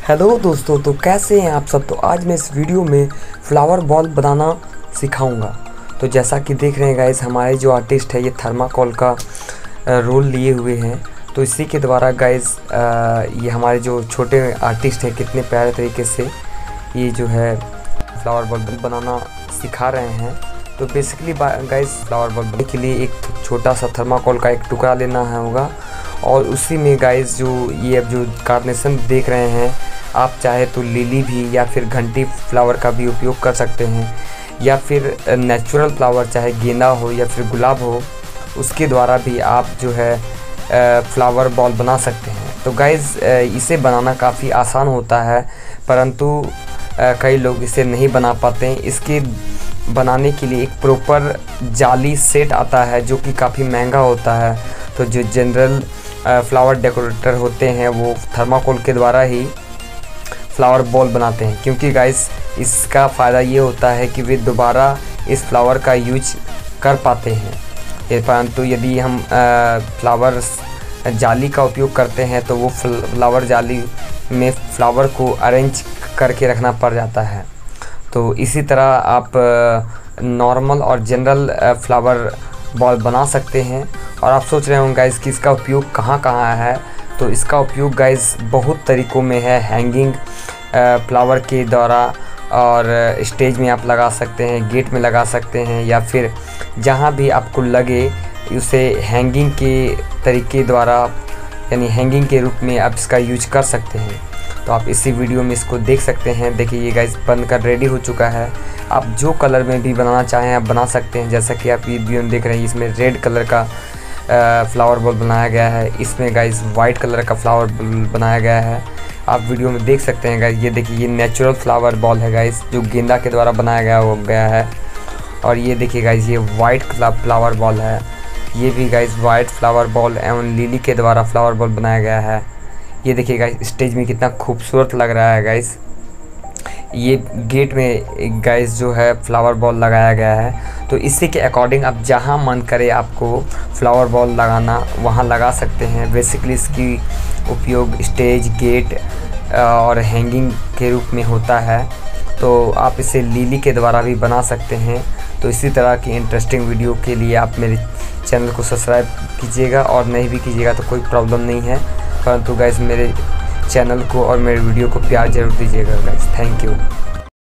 Hello दोस्तों, तो कैसे हैं आप सब। तो आज मैं इस वीडियो में फ्लावर बॉल बनाना सिखाऊंगा। तो जैसा कि देख रहे हैं गाइस, हमारे जो आर्टिस्ट है ये थर्माकोल का रोल लिए हुए हैं। तो इसी के द्वारा गाइस ये हमारे जो छोटे आर्टिस्ट हैं कितने प्यारे तरीके से ये जो है फ्लावर बॉल बनाना सिखा रहे हैं। तो बेसिकली गाइस फ्लावर बॉल बनाने के लिए एक छोटा सा थर्माकोल का एक टुकड़ा लेना होगा और उसी में गाइस जो ये अब जो कार्नेशन देख रहे हैं, आप चाहे तो लिली भी या फिर घंटी फ्लावर का भी उपयोग कर सकते हैं, या फिर नेचुरल फ्लावर चाहे गेंदा हो या फिर गुलाब हो, उसके द्वारा भी आप जो है फ्लावर बॉल बना सकते हैं। तो गाइस इसे बनाना काफ़ी आसान होता है, परंतु कई लोग इसे नहीं बना पाते हैं। इसके बनाने के लिए एक प्रॉपर जाली सेट आता है जो कि काफ़ी महंगा होता है। तो जो जनरल फ्लावर डेकोरेटर होते हैं वो थर्माकोल के द्वारा ही फ्लावर बॉल बनाते हैं, क्योंकि गाइस इसका फ़ायदा ये होता है कि वे दोबारा इस फ्लावर का यूज कर पाते हैं। परंतु यदि हम फ्लावर जाली का उपयोग करते हैं तो वो फ्लावर जाली में फ्लावर को अरेंज करके रखना पड़ जाता है। तो इसी तरह आप नॉर्मल और जनरल फ्लावर बॉल बना सकते हैं। और आप सोच रहे होंगे गाइस कि इसका उपयोग कहाँ कहाँ है। तो इसका उपयोग गाइस बहुत तरीक़ों में है। हैंगिंग फ्लावर के द्वारा और स्टेज में आप लगा सकते हैं, गेट में लगा सकते हैं, या फिर जहाँ भी आपको लगे उसे हैंगिंग के तरीके द्वारा यानी हैंगिंग के रूप में आप इसका यूज कर सकते हैं। तो आप इसी वीडियो में इसको देख सकते हैं। देखिए ये गाइस बनकर रेडी हो चुका है। आप जो कलर में भी बनाना चाहें आप बना सकते हैं। जैसा कि आप ये वीडियो में देख रहे हैं, इसमें रेड कलर का फ्लावर बॉल बनाया गया है, इसमें गाइस वाइट कलर का फ्लावर बॉल बनाया गया है। आप वीडियो में देख सकते हैं गाइस। ये देखिए ये नेचुरल फ्लावर बॉल है गाइस, जो गेंदा के द्वारा बनाया गया है। और ये देखिए गाइस ये वाइट फ्लावर बॉल है। ये भी गाइस वाइट फ्लावर बॉल एवं लिली के द्वारा फ्लावर बॉल बनाया गया है। ये देखिए गाइस स्टेज में कितना खूबसूरत लग रहा है गाइस। ये गेट में गाइस जो है फ्लावर बॉल लगाया गया है। तो इसी के अकॉर्डिंग आप जहाँ मन करे आपको फ्लावर बॉल लगाना वहाँ लगा सकते हैं। बेसिकली इसकी उपयोग स्टेज, गेट और हैंगिंग के रूप में होता है। तो आप इसे लिली के द्वारा भी बना सकते हैं। तो इसी तरह की इंटरेस्टिंग वीडियो के लिए आप मेरे चैनल को सब्सक्राइब कीजिएगा, और नहीं भी कीजिएगा तो कोई प्रॉब्लम नहीं है, परंतु गाइस मेरे चैनल को और मेरे वीडियो को प्यार ज़रूर दीजिएगा गाइस। Thank you.